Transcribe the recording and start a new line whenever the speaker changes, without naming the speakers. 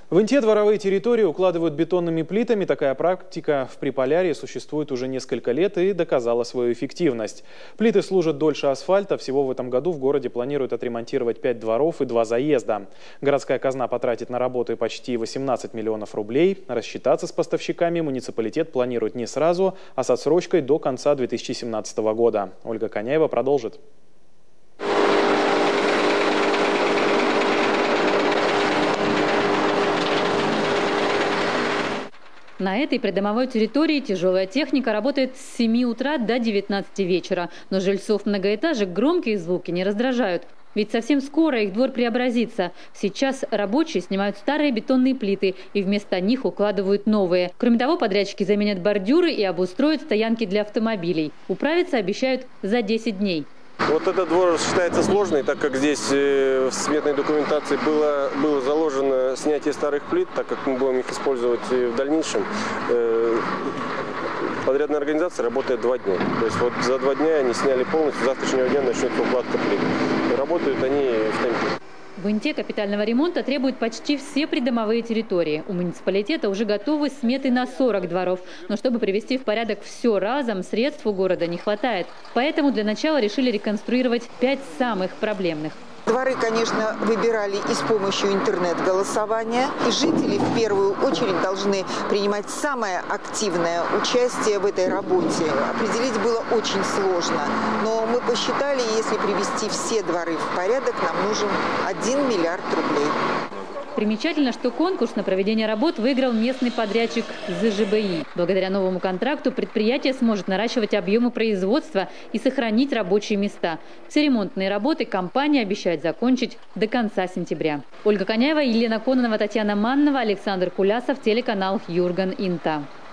В Инте дворовые территории укладывают бетонными плитами. Такая практика в Приполярье существует уже несколько лет и доказала свою эффективность. Плиты служат дольше асфальта. Всего в этом году в городе планируют отремонтировать 5 дворов и 2 заезда. Городская казна потратит на работы почти 18 миллионов рублей. Рассчитаться с поставщиками муниципалитет планирует не сразу, а с отсрочкой до конца 2017 года. Ольга Коняева продолжит.
На этой придомовой территории тяжелая техника работает с 7 утра до 19 вечера. Но жильцов многоэтажек громкие звуки не раздражают. Ведь совсем скоро их двор преобразится. Сейчас рабочие снимают старые бетонные плиты и вместо них укладывают новые. Кроме того, подрядчики заменят бордюры и обустроят стоянки для автомобилей. Управиться обещают за 10 дней.
Вот этот двор считается сложный, так как здесь в сметной документации было заложено снятие старых плит, так как мы будем их использовать в дальнейшем. Подрядная организация работает 2 дня. То есть вот за 2 дня они сняли полностью, с завтрашнего дня начнется укладка плит. Работают они в темпе.
В Инте капитального ремонта требуют почти все придомовые территории. У муниципалитета уже готовы сметы на 40 дворов. Но чтобы привести в порядок все разом, средств у города не хватает. Поэтому для начала решили реконструировать 5 самых проблемных.
Дворы, конечно, выбирали и с помощью интернет-голосования. И жители в первую очередь должны принимать самое активное участие в этой работе. Определить было очень сложно. Но мы посчитали, если привести все дворы в порядок, нам нужен 1 миллиард рублей.
Примечательно, что конкурс на проведение работ выиграл местный подрядчик ЗЖБИ. Благодаря новому контракту предприятие сможет наращивать объемы производства и сохранить рабочие места. Все ремонтные работы компания обещает закончить до конца сентября. Ольга Коняева, Елена Кононова, Татьяна Маннова, Александр Кулясов, телеканал Юрган, Инта.